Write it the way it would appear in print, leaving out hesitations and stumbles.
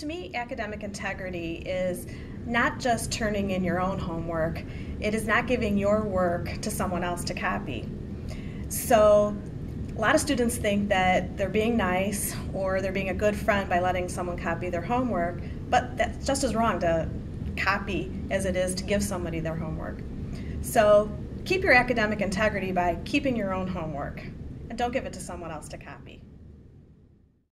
To me, academic integrity is not just turning in your own homework. It is not giving your work to someone else to copy. So a lot of students think that they're being nice or they're being a good friend by letting someone copy their homework, but that's just as wrong to copy as it is to give somebody their homework. So keep your academic integrity by keeping your own homework and don't give it to someone else to copy.